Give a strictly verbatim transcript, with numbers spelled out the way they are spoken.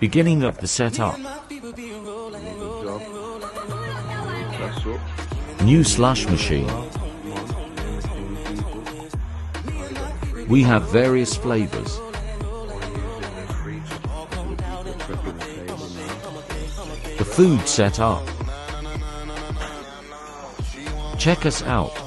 Beginning of the setup. New slush machine. We have various flavors. The food set up. Check us out.